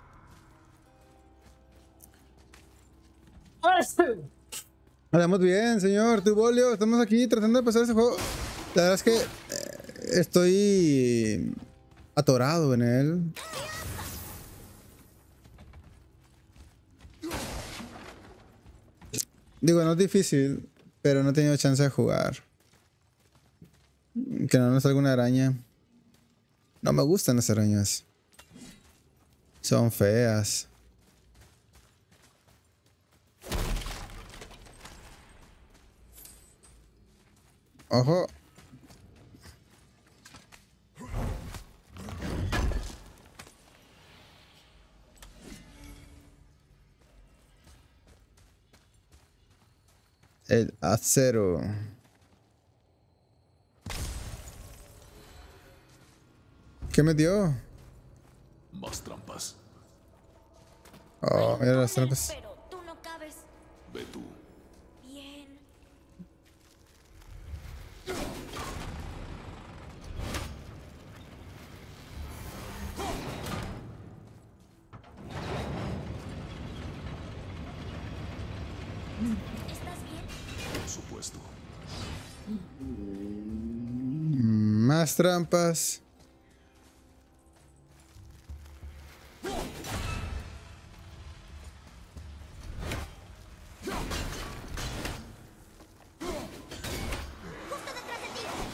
Andamos bien, señor Tubolio. Estamos aquí tratando de pasar ese juego. La verdad es que estoy atorado en él. Digo, no es difícil, pero no he tenido chance de jugar. Que no nos salga una araña. No me gustan las arañas. Son feas. Ojo. El acero. ¿Qué me dio? Más trampas. Oh, mira las trampas. Pero tú no cabes. Ve tú. Bien. ¿Estás bien? Por supuesto. Más trampas. Justo detrás de ti.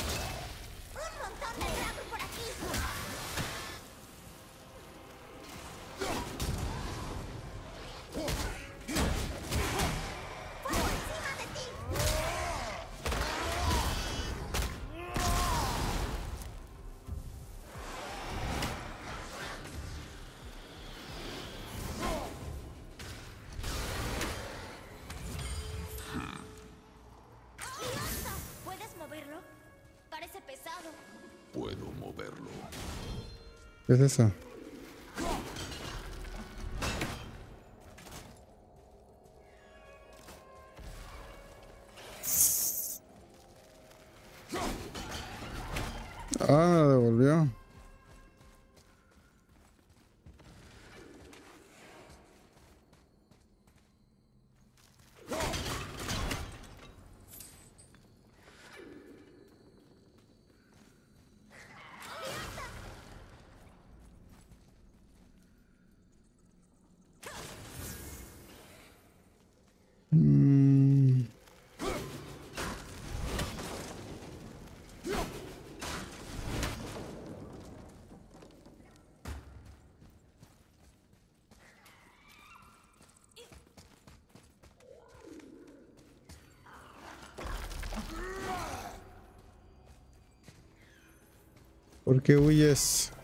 cuidado. Puedo moverlo. ¿Qué es eso? Ah, me lo devolvió. Mm. ¿Por qué huyes?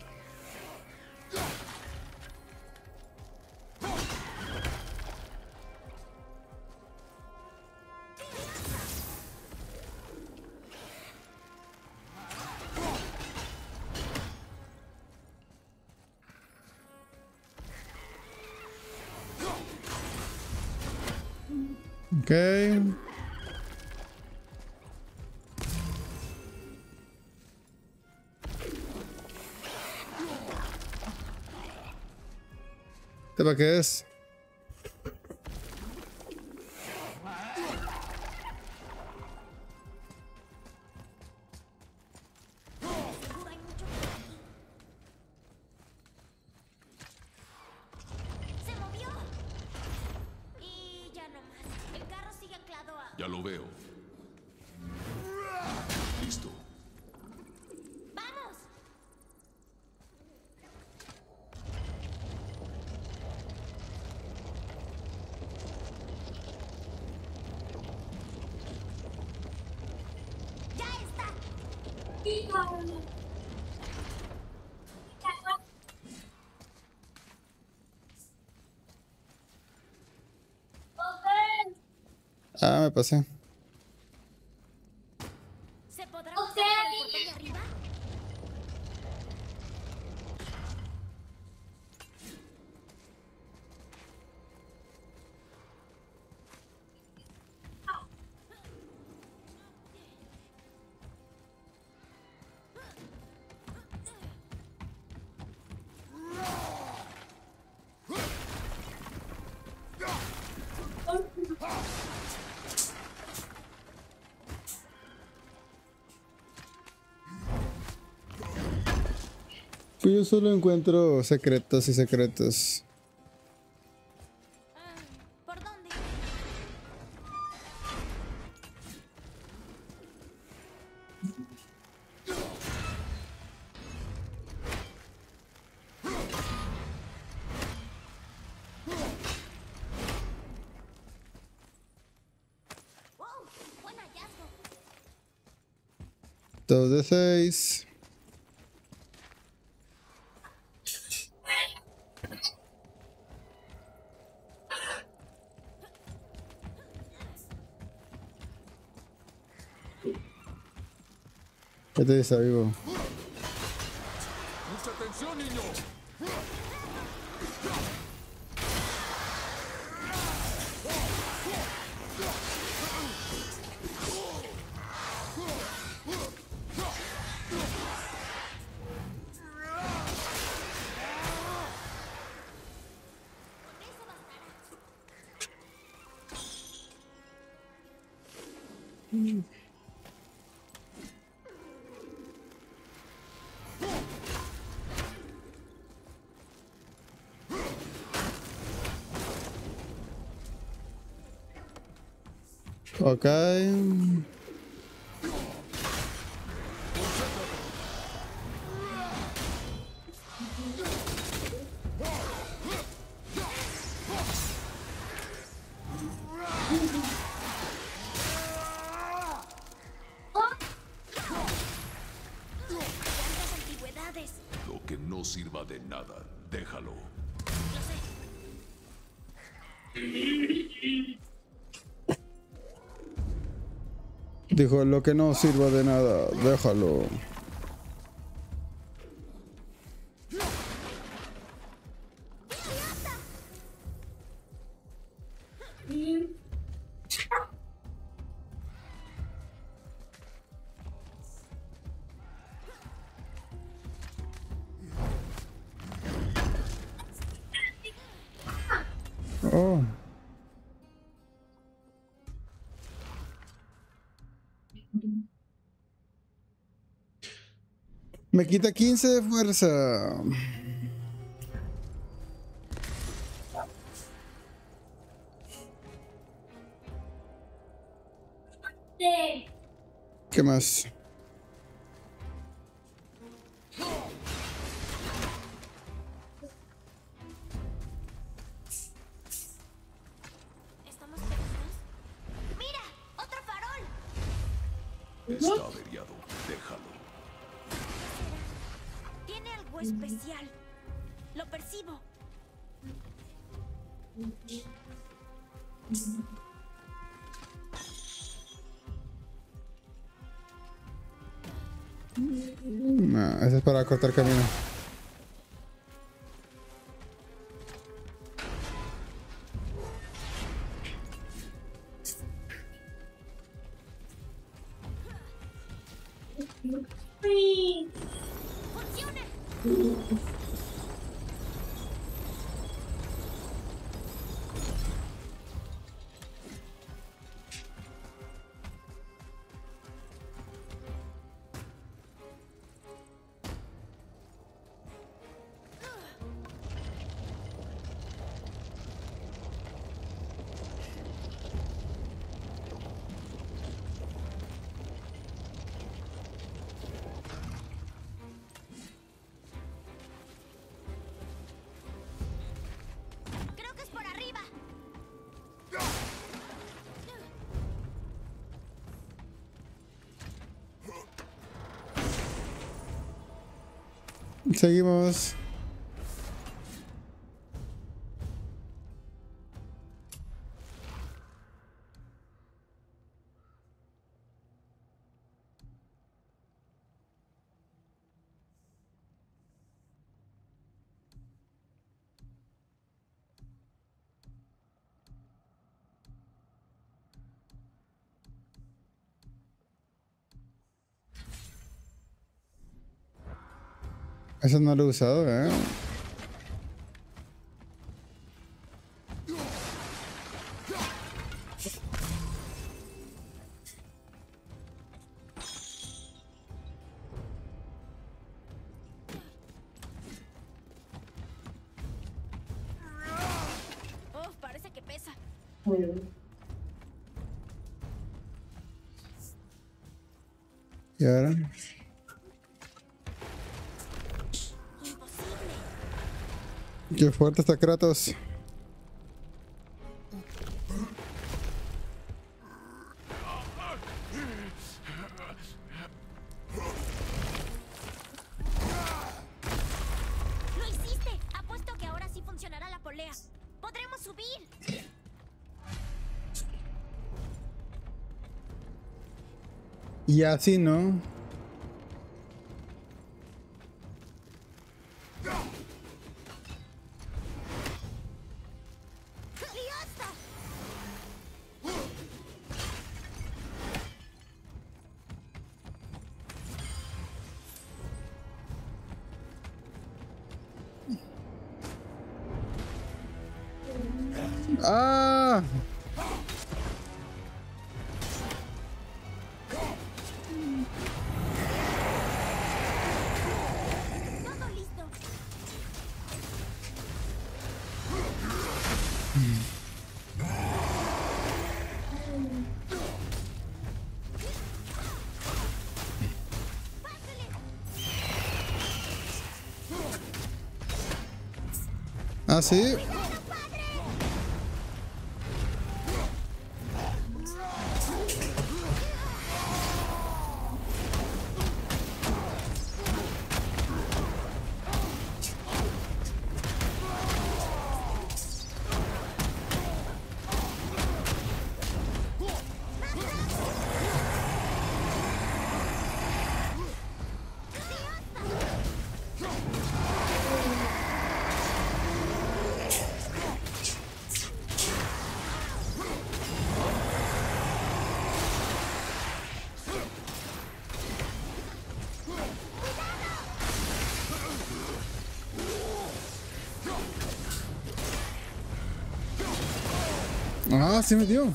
Okay. ¿Este para qué es? Seguro hay mucho por aquí. ¡Se movió! Y ya no más. El carro sigue anclado a... Ya lo veo. Listo. ¡Vamos! ¡Ya está! Ah, me pasé. ¿Se podrá pasar por el portón de arriba? Pues yo solo encuentro secretos y secretos. ¿Por dónde? ¡Wow! ¡Buen hallazgo! 2 de 6. Este está vivo. ¡Mucha atención, niño! Eso bastará. Ok. ¿Cuántas antigüedades? Lo que no sirva de nada, déjalo. Lo sé. Dijo, lo que no sirva de nada, déjalo. Oh. Me quita 15 de fuerza. ¿Qué más? ¿Estamos perdidos? ¡Mira! ¡Otro farol! Está averiado. Déjalo. Tiene algo especial. Lo percibo. No, eso es para cortar camino. ¡Funciona! Creo que es por arriba. Seguimos. Eso no lo he usado, ¿eh? Oh, parece que pesa. Y ahora. Imposible. Qué fuerte está Kratos. ¡Lo hiciste! Apuesto que ahora sí funcionará la polea. ¡Podremos subir! Y así, ¿no? ¡Liosta! ¡Ah! Todo listo. ¿Ah, sí? Ah, sí me dio.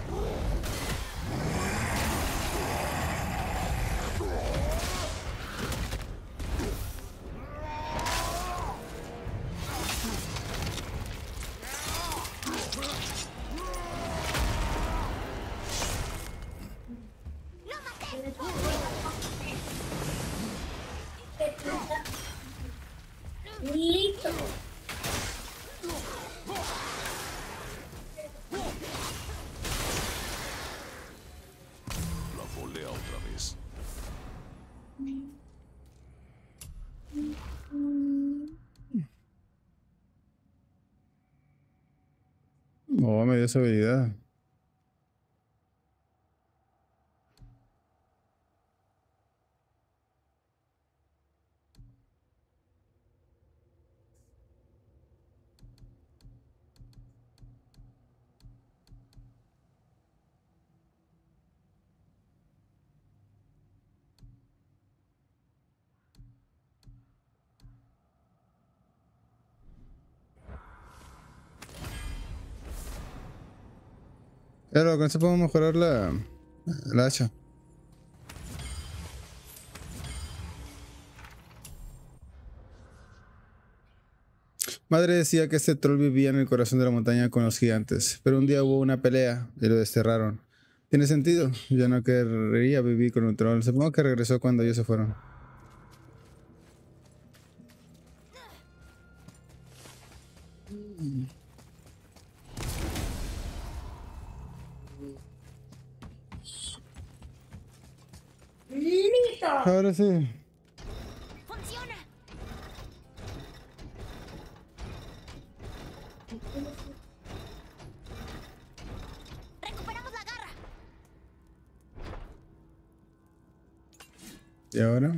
Listo. La volea otra vez. Oh, me dio esa habilidad. Claro, con eso podemos mejorar la hacha. Madre decía que este troll vivía en el corazón de la montaña con los gigantes, pero un día hubo una pelea y lo desterraron. ¿Tiene sentido? Yo no querría vivir con un troll. Supongo que regresó cuando ellos se fueron. Listo. Ahora sí. ¡Funciona! ¡Recuperamos la garra! ¿Y ahora?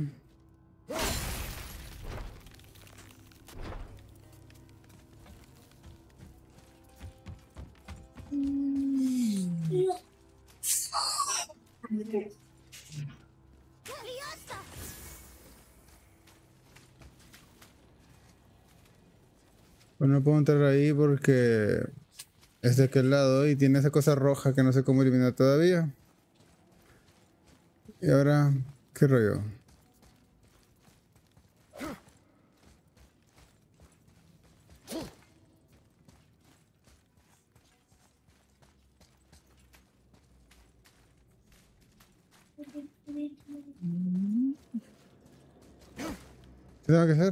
¡Furiosa! Pues no puedo entrar ahí porque es de aquel lado y tiene esa cosa roja que no sé cómo eliminar todavía. ¿Y ahora qué rollo? ¿Qué tengo que hacer?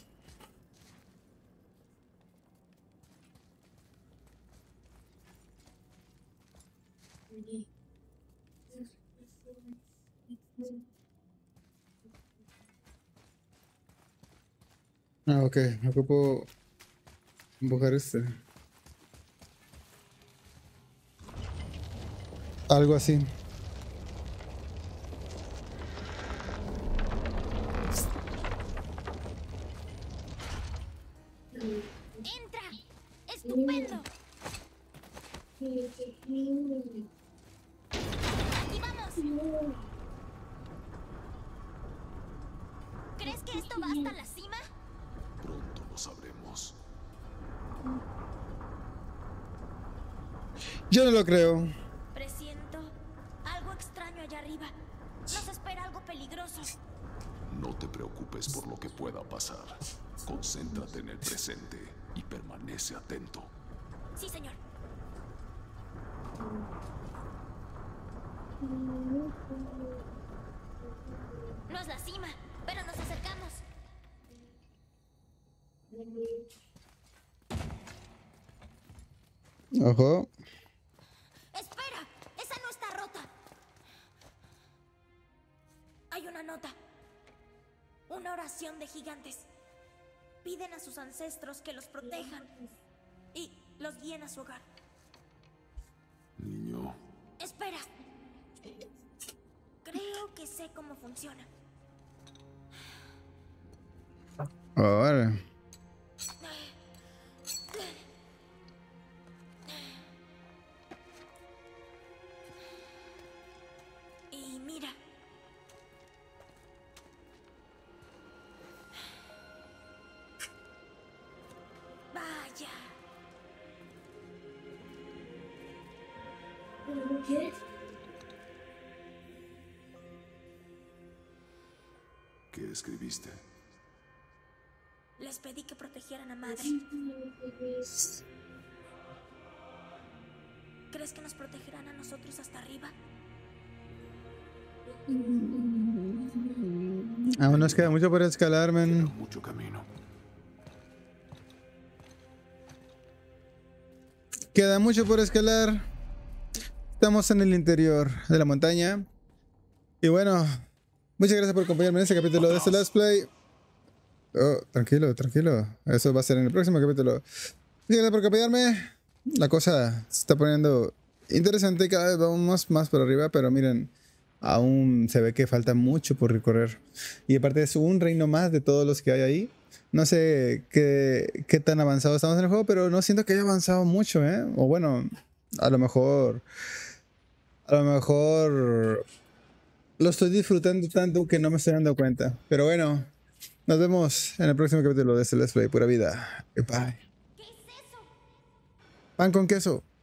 Ah, ok. Ocupo empujar este. Algo así. ¡Entra! ¡Estupendo! ¡Aquí vamos! ¿Crees que esto va hasta la cima? Pronto lo sabremos. Yo no lo creo. Presiento algo extraño allá arriba. Nos espera algo peligroso. No te preocupes por lo que pueda pasar. Concéntrate en el presente y permanece atento. Sí, señor. No es la cima, pero nos acercamos. Ojo. ¡Espera! ¡Esa no está rota! Hay una nota. Una oración de gigantes. Piden a sus ancestros que los protejan y los guíen a su hogar. Niño, Espera. Creo que sé cómo funciona. Ahora. Y mira. Vaya. ¿Qué? ¿Qué escribiste? Les pedí que protegieran a madre. ¿Crees que nos protegerán a nosotros hasta arriba? Aún nos queda mucho por escalar, men. Mucho camino. Queda mucho por escalar. Estamos en el interior de la montaña. Y bueno, muchas gracias por acompañarme en este capítulo de este Let's Play. Oh, tranquilo, tranquilo. Eso va a ser en el próximo capítulo. Muchas gracias por acompañarme. La cosa se está poniendo interesante. Cada vez vamos más por arriba, pero miren, aún se ve que falta mucho por recorrer. Y aparte es un reino más de todos los que hay ahí. No sé qué tan avanzado estamos en el juego, pero no siento que haya avanzado mucho, ¿eh? O bueno, a lo mejor lo estoy disfrutando tanto que no me estoy dando cuenta. Pero bueno, nos vemos en el próximo capítulo de este Let's Play. Pura vida. Bye. ¿Qué es eso? Pan con queso.